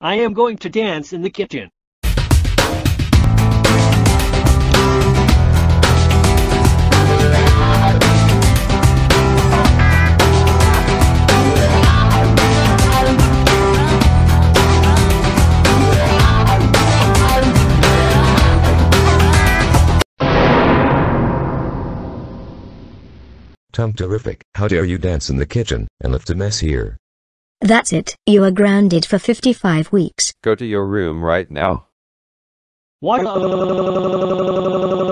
I am going to dance in the kitchen. Tom terrific, how dare you dance in the kitchen and left a mess here. That's it, you are grounded for 55 weeks. Go to your room right now. What?